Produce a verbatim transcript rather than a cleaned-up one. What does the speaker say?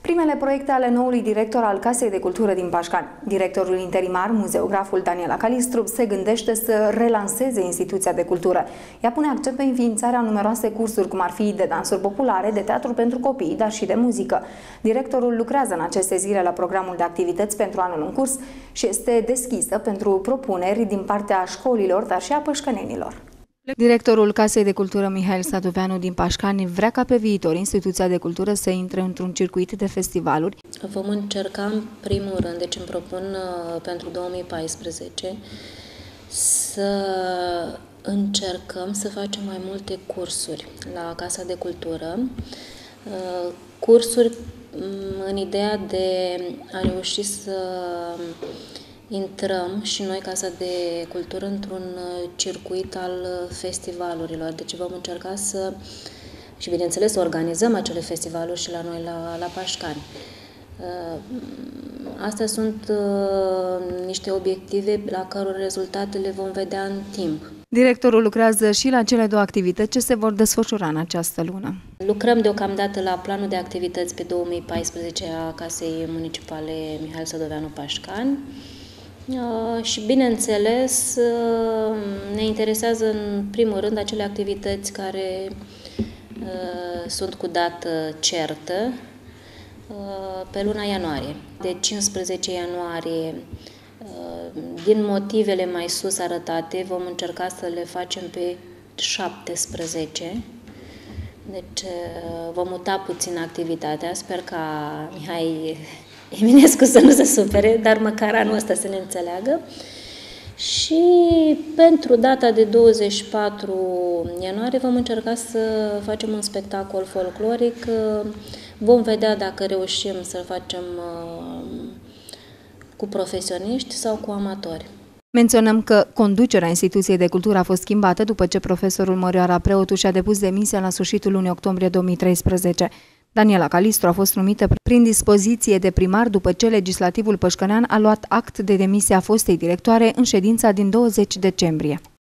Primele proiecte ale noului director al Casei de Cultură din Pașcani. Directorul interimar, muzeograful Daniela Calistru, se gândește să relanseze instituția de cultură. Ea pune accent pe înființarea numeroase cursuri, cum ar fi de dansuri populare, de teatru pentru copii, dar și de muzică. Directorul lucrează în aceste zile la programul de activități pentru anul în curs și este deschisă pentru propuneri din partea școlilor, dar și a pășcănenilor. Directorul Casei de Cultură Mihail Sadoveanu din Pașcani vrea ca pe viitor instituția de cultură să intre într-un circuit de festivaluri. Vom încerca în primul rând, deci îmi propun uh, pentru două mii paisprezece să încercăm să facem mai multe cursuri la Casa de Cultură, uh, cursuri um, în ideea de a reuși să intrăm și noi, Casa de Cultură, într-un circuit al festivalurilor. Deci vom încerca să, și bineînțeles, să organizăm acele festivaluri și la noi, la, la Pașcani. Astea sunt niște obiective la căror rezultate le vom vedea în timp. Directorul lucrează și la cele două activități ce se vor desfășura în această lună. Lucrăm deocamdată la planul de activități pe două mii paisprezece a Casei Municipale Mihail Sadoveanu Pașcani. Uh, și, bineînțeles, uh, ne interesează în primul rând acele activități care uh, sunt cu dată certă uh, pe luna ianuarie. De cincisprezece ianuarie, uh, din motivele mai sus arătate, vom încerca să le facem pe șaptesprezece. Deci uh, vom muta puțin activitatea. Sper ca Mihai Eminescu să nu se supere, dar măcar anul ăsta să ne înțeleagă. Și pentru data de douăzeci și patru ianuarie vom încerca să facem un spectacol folcloric. Vom vedea dacă reușim să-l facem cu profesioniști sau cu amatori. Menționăm că conducerea instituției de cultură a fost schimbată după ce profesorul Mărioara Preotu și-a depus demisia la sfârșitul lunii octombrie două mii treisprezece. Daniela Calistru a fost numită prin dispoziție de primar după ce legislativul pășcănean a luat act de demisia fostei directoare în ședința din douăzeci decembrie.